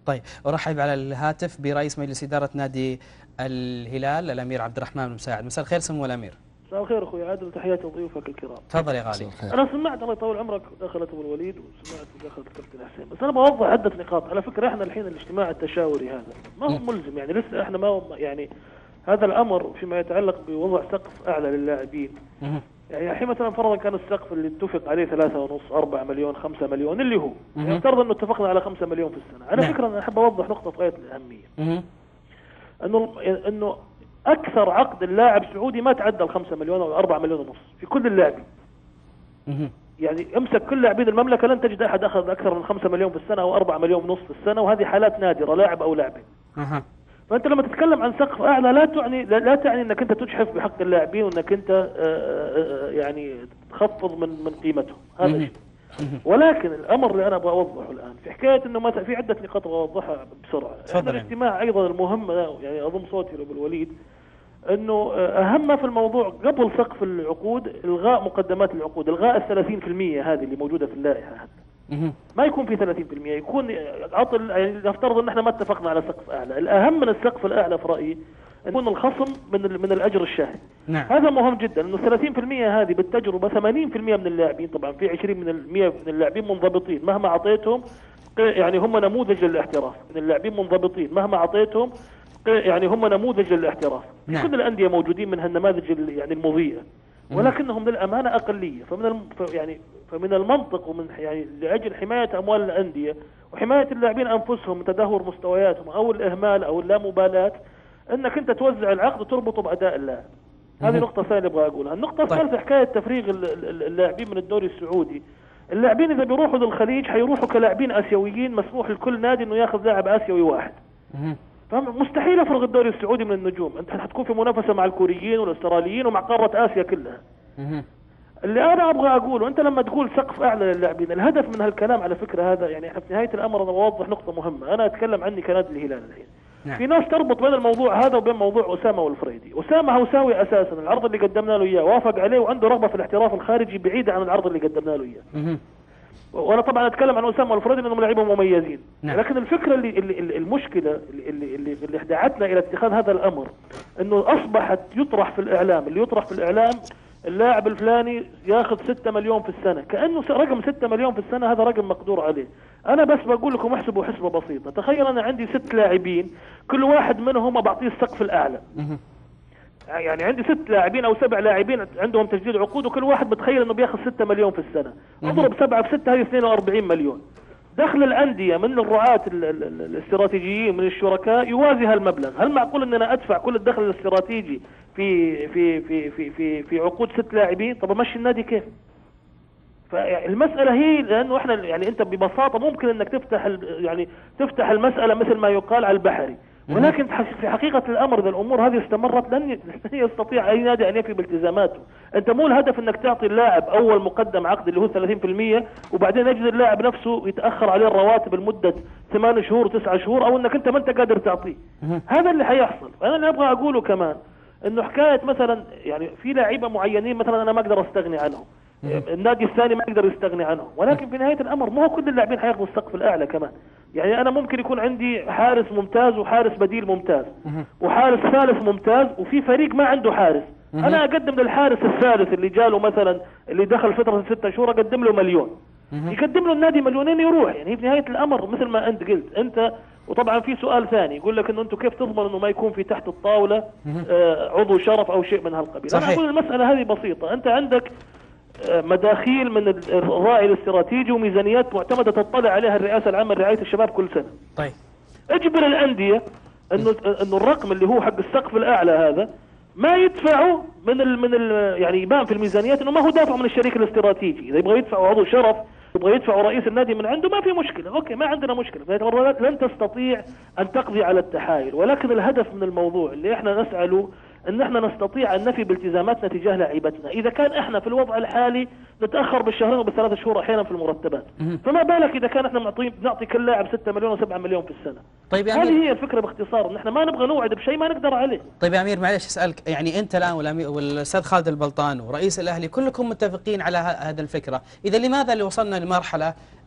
طيب أرحب على الهاتف برئيس مجلس إدارة نادي الهلال الأمير عبد الرحمن المساعد. مساء الخير سمو الأمير. مساء الخير أخوي عادل وتحياتي لضيوفك الكرام. تفضل يا غالي. أنا سمعت الله يطول عمرك دخلت أبو الوليد وسمعت دخلت كابتن حسين، بس أنا بوضح عدة نقاط. على فكرة إحنا الحين الاجتماع التشاوري هذا ما هو ملزم، يعني لسه إحنا ما هو يعني هذا الأمر فيما يتعلق بوضع سقف أعلى للاعبين. يعني الحين مثلا فرضا كان السقف اللي اتفق عليه 3.5 4 مليون 5 مليون اللي هو يعني افترض انه اتفقنا على 5 مليون في السنه. على فكره انا احب اوضح نقطه غايه الاهميه. انه اكثر عقد اللاعب السعودي ما تعدى ال 5 مليون او 4 مليون ونص في كل اللاعبين. يعني امسك كل لاعبين المملكه لن تجد احد اخذ اكثر من 5 مليون في السنه او 4 مليون ونص في السنه، وهذه حالات نادره لاعب او لاعبين. فانت لما تتكلم عن سقف اعلى لا تعني انك انت تجحف بحق اللاعبين وانك انت يعني تخفض من قيمتهم، هذا شيء. ولكن الامر اللي انا ابغى اوضحه الان في حكايه انه مثلا في عده نقاط ابغى اوضحها بسرعه. هذا الاجتماع ايضا المهم، يعني اضم صوتي لابو الوليد، انه اهم ما في الموضوع قبل سقف العقود الغاء مقدمات العقود، الغاء ال 30% هذه اللي موجوده في اللائحه. ما يكون في 30%، يكون عطل. يعني نفترض ان احنا ما اتفقنا على سقف اعلى، الاهم من السقف الاعلى في رايي يكون الخصم من الاجر الشهري. نعم. هذا مهم جدا، انه 30% هذه بالتجربه 80% من اللاعبين، طبعا في 20% من اللاعبين منضبطين مهما اعطيتهم، يعني هم نموذج للاحتراف. من اللاعبين منضبطين مهما اعطيتهم، يعني هم نموذج للاحتراف. نعم. كل الانديه موجودين من هالنماذج يعني المضيئه، ولكنهم للامانه اقليه. فمن المنطق ومن يعني لاجل حمايه اموال الانديه وحمايه اللاعبين انفسهم من تدهور مستوياتهم او الاهمال او اللامبالاه، انك انت توزع العقد وتربطه باداء اللاعب. هذه نقطه ثانيه ابغى اقولها. النقطه الثالثه حكايه تفريغ اللاعبين من الدوري السعودي. اللاعبين اذا بيروحوا للخليج حيروحوا كلاعبين اسيويين، مسموح لكل نادي انه ياخذ لاعب اسيوي واحد. مستحيل افرغ الدوري السعودي من النجوم، انت حتكون في منافسه مع الكوريين والاستراليين ومع قاره اسيا كلها. اللي انا ابغى اقوله، انت لما تقول سقف اعلى للاعبين، الهدف من هالكلام على فكره هذا، يعني احنا في نهايه الامر انا بوضح نقطه مهمه. انا اتكلم عني كنادي الهلال الحين. نعم. في ناس تربط بين الموضوع هذا وبين موضوع اسامه والفريدي. اسامه هوساوي اساسا، العرض اللي قدمنا له اياه وافق عليه وعنده رغبه في الاحتراف الخارجي بعيده عن العرض اللي قدمنا له اياه. وانا طبعا اتكلم عن اسامه والفريدي لانهم لاعبين مميزين. نعم. لكن الفكره المشكله اللي دعتنا الى اتخاذ هذا الامر، انه اصبحت يطرح في الاعلام، اللي يطرح في الاعلام اللاعب الفلاني ياخذ 6 مليون في السنه، كانه رقم 6 مليون في السنه هذا رقم مقدور عليه. انا بس بقول لكم احسبوا حسبه بسيطه. تخيل انا عندي 6 لاعبين، كل واحد منهم بعطيه السقف الاعلى. يعني عندي 6 لاعبين او 7 لاعبين عندهم تجديد عقود، وكل واحد متخيل انه بياخذ 6 مليون في السنه. اضرب 7 في 6 هذه 42 مليون. دخل الانديه من الرعاة الاستراتيجيين من الشركاء يوازي هالمبلغ. هل معقول ان انا ادفع كل الدخل الاستراتيجي في في في في في في عقود 6 لاعبين؟ طب امشي النادي كيف؟ فالمساله هي لانه احنا يعني انت ببساطه ممكن انك تفتح المساله مثل ما يقال على البحري، ولكن في حقيقة الأمر إذا الأمور هذه استمرت لن يستطيع أي نادي أن يفي بالتزاماته. أنت مو الهدف أنك تعطي اللاعب أول مقدم عقد اللي هو 30% وبعدين يجد اللاعب نفسه يتأخر عليه الرواتب لمدة 8 شهور 9 شهور، أو أنك أنت ما أنت قادر تعطيه. هذا اللي حيحصل. أنا اللي أبغى أقوله كمان إنه حكاية مثلا يعني في لاعيبة معينين مثلا أنا ما أقدر أستغني عنهم، النادي الثاني ما يقدر يستغني عنهم، ولكن في نهاية الأمر مو كل اللاعبين حياخذوا السقف الأعلى كمان. يعني أنا ممكن يكون عندي حارس ممتاز وحارس بديل ممتاز وحارس ثالث ممتاز وفي فريق ما عنده حارس. أنا أقدم للحارس الثالث اللي جاله مثلا اللي دخل فترة 6 شهور أقدم له 1 مليون، يقدم له النادي 2 مليون يروح. يعني في نهاية الأمر مثل ما أنت قلت أنت. وطبعا في سؤال ثاني يقول لك انه انتم كيف تضمن انه ما يكون في تحت الطاولة عضو شرف او شيء من هالقبيل. انا اقول المسألة هذه بسيطة. انت عندك مداخيل من الراعي الاستراتيجي وميزانيات معتمدة تطلع عليها الرئاسة العامة لرعاية الشباب كل سنة. طيب اجبر الأندية انه الرقم اللي هو حق السقف الأعلى هذا ما يدفعوا يعني يبان في الميزانيات انه ما هو دافع من الشريك الاستراتيجي. اذا يبغى يدفعوا عضو شرف، يبغى يدفعوا رئيس النادي من عنده، ما في مشكلة، اوكي ما عندنا مشكلة. لن تستطيع ان تقضي على التحايل، ولكن الهدف من الموضوع اللي احنا نسعى له ان احنا نستطيع ان نفي بالتزاماتنا تجاه لاعيبتنا. اذا كان احنا في الوضع الحالي نتاخر بالشهرين وبالثلاث شهور احيانا في المرتبات، فما بالك اذا كان احنا بنعطي كل لاعب 6 مليون و7 مليون في السنه. طيب يا هذه هي الفكره باختصار، ان احنا ما نبغى نوعد بشيء ما نقدر عليه. طيب يا امير معلش اسالك، يعني انت الان والاستاذ خالد البلطان ورئيس الاهلي كلكم متفقين على هذه الفكره، اذا لماذا اللي وصلنا لمرحله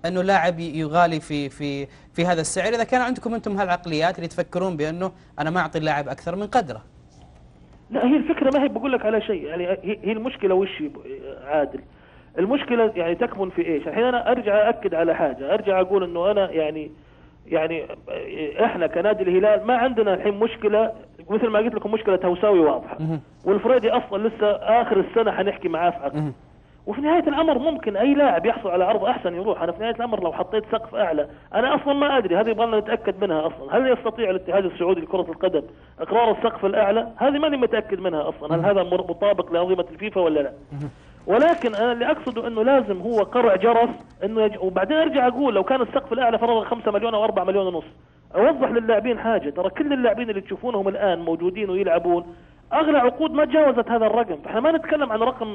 انه لاعب يغالي في هذا السعر، اذا كان عندكم انتم هالعقليات اللي تفكرون بانه انا ما اعطي اللاعب اكثر من قدره. لا، هي الفكره ما هي بقول لك على شيء، يعني هي المشكله وش عادل؟ المشكله يعني تكمن في ايش؟ الحين انا ارجع اكد على حاجه، ارجع اقول انه انا يعني احنا كنادي الهلال ما عندنا الحين مشكله مثل ما قلت لكم مشكله هوساوي واضحه، والفريدي اصلا لسه اخر السنه حنحكي معاه في عقد، وفي نهايه الامر ممكن اي لاعب يحصل على عرض احسن يروح. انا في نهايه الامر لو حطيت سقف اعلى، انا اصلا ما ادري، هذه يبغى نتاكد منها اصلا، هل يستطيع الاتحاد السعودي لكره القدم اقرار السقف الاعلى؟ هذه ماني متاكد منها اصلا، هل هذا مطابق لانظمه الفيفا ولا لا؟ ولكن انا اللي اقصده انه لازم هو قرع جرس انه وبعدين ارجع اقول لو كان السقف الاعلى فرضا 5 مليون او 4 مليون ونص، اوضح للاعبين حاجه، ترى كل اللاعبين اللي تشوفونهم الان موجودين ويلعبون اغلى عقود ما تجاوزت هذا الرقم، فاحنا ما نتكلم عن رقم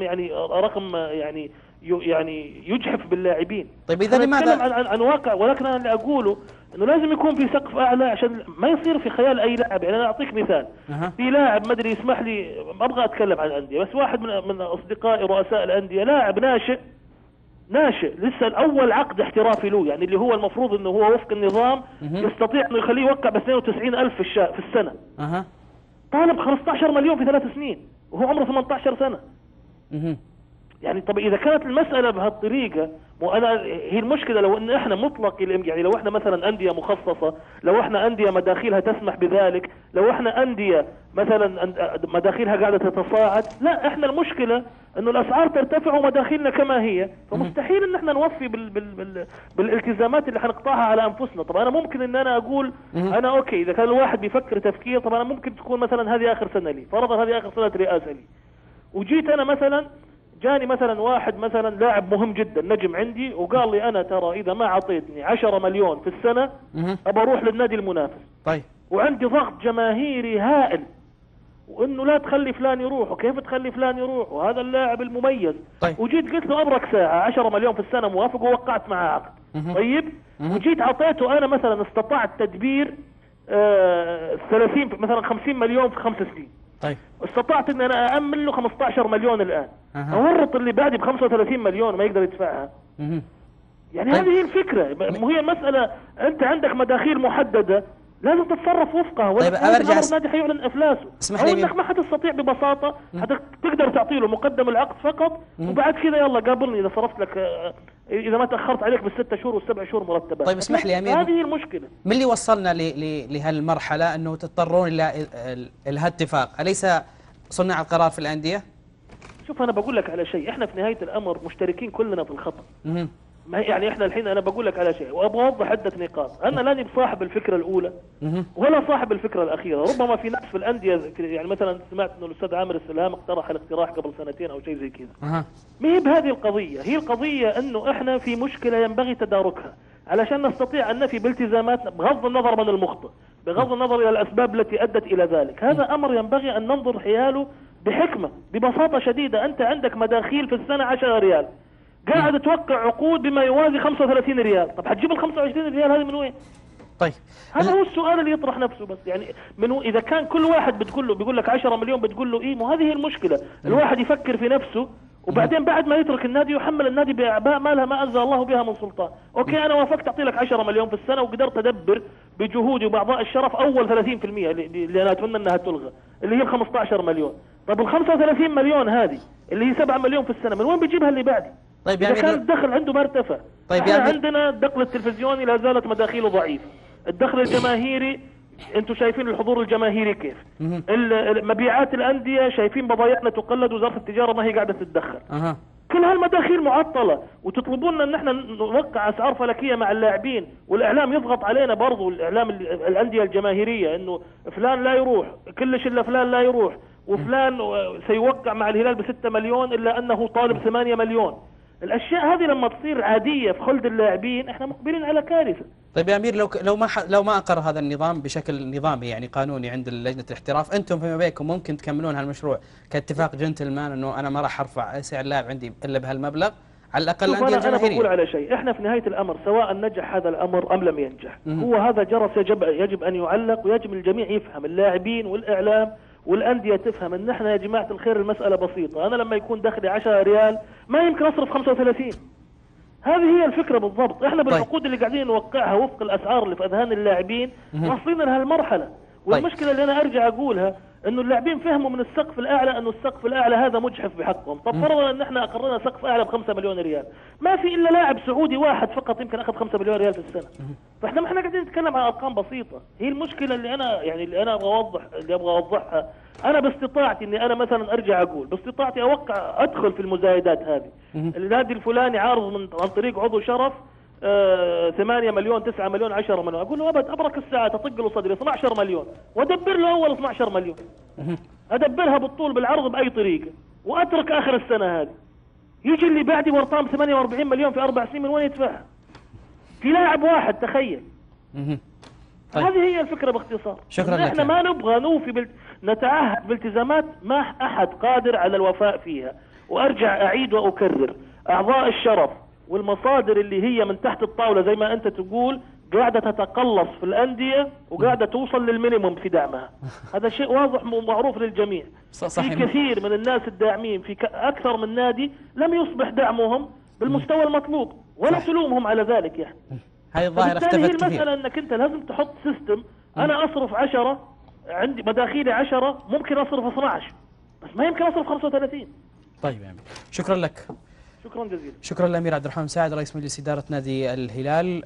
يعني يجحف باللاعبين. طيب اذا لماذا نتكلم عن واقع، ولكن انا اللي اقوله انه لازم يكون في سقف اعلى عشان ما يصير في خيال اي لاعب. يعني انا اعطيك مثال، في لاعب ما ادري يسمح لي ما ابغى اتكلم عن الانديه، بس واحد من اصدقائي رؤساء الانديه لاعب ناشئ لسه الاول عقد احترافي له، يعني اللي هو المفروض انه هو وفق النظام يستطيع انه يخليه يوقع ب 92,000 في السنه، طالب 15 مليون في 3 سنين وهو عمره 18 سنه. يعني طب اذا كانت المساله بهالطريقه، هي المشكله لو ان احنا مطلق، يعني لو احنا مثلا انديه مخصصه، لو احنا انديه مداخيلها تسمح بذلك، لو احنا انديه مثلا مداخيلها قاعده تتصاعد، لا احنا المشكله انه الاسعار ترتفع ومداخيلنا كما هي، فمستحيل ان احنا نوفي بالالتزامات اللي حنقطعها على انفسنا. طب انا ممكن ان انا اقول انا اوكي اذا كان الواحد بيفكر تفكير، طب انا ممكن تكون مثلا هذه اخر سنه لي، فرضا هذه اخر سنه رئاسه لي، وجيت انا مثلا جاني مثلا واحد مثلا لاعب مهم جدا نجم عندي وقال لي انا ترى اذا ما اعطيتني 10 مليون في السنه ابى اروح للنادي المنافس. طيب وعندي ضغط جماهيري هائل وانه لا تخلي فلان يروح، وكيف تخلي فلان يروح وهذا اللاعب المميز. طيب. وجيت قلت له ابرك ساعه 10 مليون في السنه موافق ووقعت معاه عقد. طيب وجيت اعطيته انا مثلا استطعت تدبير 30 مثلا 50 مليون في 5 سنين. طيب استطعت ان انا اامن له 15 مليون الان، اورط اللي بعدي ب 35 مليون ما يقدر يدفعها. يعني طيب. هذه هي الفكره، هي المساله انت عندك مداخيل محدده لازم تتصرف وفقها، ولا طيب ارجع النادي حيعلن افلاسه، او انك ما حتستطيع ببساطه تقدر تعطي له مقدم العقد فقط وبعد كذا يلا قابلني اذا صرفت لك اذا ما تاخرت عليك بال6 شهور وال7 شهور مرتبات. طيب اسمح لي يا امير، هذه هي المشكله. من اللي وصلنا لهالمرحله انه تضطرون الى هالاتفاق؟ اليس صناع القرار في الانديه؟ شوف انا بقول لك على شيء، احنا في نهايه الامر مشتركين كلنا في الخطا. يعني احنا الحين انا بقول لك على شيء وابغى اوضح عده نقاط، انا لاني بصاحب الفكره الاولى ولا صاحب الفكره الاخيره، ربما في ناس في الانديه يعني مثلا سمعت انه الاستاذ عامر السلام اقترح الاقتراح قبل 2 او شيء زي كذا. ما هي بهذه القضيه، هي القضيه انه احنا في مشكله ينبغي تداركها علشان نستطيع ان نفي بالتزاماتنا بغض النظر من المخطئ، بغض النظر الى الاسباب التي ادت الى ذلك، هذا امر ينبغي ان ننظر حياله بحكمه. ببساطه شديده انت عندك مداخيل في السنه 10 ريال، قاعد توقع عقود بما يوازي 35 ريال، طب حتجيب ال 25 ريال هذه من وين؟ طيب هذا هو السؤال اللي يطرح نفسه بس، يعني اذا كان كل واحد بتقول له بيقول لك 10 مليون بتقول له ايه؟ مو هذه هي المشكله، الواحد يفكر في نفسه وبعدين بعد ما يترك النادي يحمل النادي باعباء ما لها ما انزل الله بها من سلطان. اوكي انا وافقت اعطي لك 10 مليون في السنه وقدرت ادبر بجهودي وباعضاء الشرف اول 30% اللي انا اتمنى انها تلغى اللي هي ال 15 مليون. طب ال 35 مليون هذه اللي هي 7 مليون في السنه من وين بيجيبها اللي بعدي؟ طيب إذا كان الدخل عنده ما ارتفع. طيب احنا عندنا الدخل التلفزيوني لا زالت مداخيله ضعيفه، الدخل الجماهيري انتم شايفين الحضور الجماهيري كيف، مبيعات الانديه شايفين بضايعنا تقلد، وزاره التجاره ما هي قاعده تتدخل. كل هالمداخيل معطله وتطلبون ان احنا نوقع اسعار فلكيه مع اللاعبين، والاعلام يضغط علينا برضو، الاعلام الانديه الجماهيريه انه فلان لا يروح كلش الا فلان لا يروح، وفلان سيوقع مع الهلال ب6 مليون الا انه طالب 8 مليون. الاشياء هذه لما تصير عاديه في خلد اللاعبين احنا مقبلين على كارثه. طيب يا امير، لو ما اقر هذا النظام بشكل نظامي يعني قانوني عند لجنه الاحتراف، انتم فيما بينكم ممكن تكملون هالمشروع كاتفاق جنتلمان انه انا ما راح ارفع سعر اللاعب عندي الا بهالمبلغ على الاقل الانديه الجماهيريه؟ انا بقول على شيء، احنا في نهايه الامر سواء نجح هذا الامر ام لم ينجح هو هذا جرس يجب ان يعلق، ويجب الجميع يفهم، اللاعبين والاعلام والانديه تفهم ان احنا يا جماعه الخير المساله بسيطه، انا لما يكون دخلي 10 ريال ما يمكن اصرف 35، هذه هي الفكرة بالضبط. احنا بالعقود اللي قاعدين نوقعها وفق الاسعار اللي في اذهان اللاعبين واصلين لها المرحلة. والمشكلة اللي انا ارجع اقولها انه اللاعبين فهموا من السقف الاعلى انه السقف الاعلى هذا مجحف بحقهم. طب فرضا ان احنا اقررنا سقف اعلى ب5 مليون ريال، ما في الا لاعب سعودي واحد فقط يمكن اخذ 5 مليون ريال في السنة. فاحنا ما احنا قاعدين نتكلم عن ارقام بسيطة. هي المشكلة اللي انا ابغى اوضحها. انا باستطاعتي اني انا مثلا ارجع اقول باستطاعتي اوقع ادخل في المزايدات هذه. النادي الفلاني عارض عن طريق عضو شرف 8 مليون 9 مليون 10 مليون، اقول له ابد ابرك الساعه اطق له صدري 12 مليون وادبر له اول 12 مليون، ادبرها بالطول بالعرض باي طريقه واترك اخر السنه هذه. يجي اللي بعدي ورطان 48 مليون في 4 سنين، من وين يدفعها؟ في لاعب واحد، تخيل. طيب. هذه هي الفكره باختصار. شكرا لك. احنا ما نبغى نوفي نتعهد بالتزامات ما احد قادر على الوفاء فيها. وارجع اعيد واكرر، اعضاء الشرف والمصادر اللي هي من تحت الطاولة زي ما أنت تقول قاعدة تتقلص في الأندية وقاعدة توصل للمينيموم في دعمها. هذا شيء واضح ومعروف للجميع. صحيح. في كثير من الناس الداعمين في أكثر من نادي لم يصبح دعمهم بالمستوى المطلوب ولا تلومهم على ذلك يعني. هذه الظاهرة اختفت هي كثير. المسألة أنك أنت لازم تحط سيستم. أنا أصرف 10، عندي مداخيلي 10، ممكن أصرف 12 بس ما يمكن أصرف 35. طيب يا أمير، شكرا لك. شكرا جزيلا. شكرا للأمير عبد الرحمن مساعد رئيس مجلس إدارة نادي الهلال.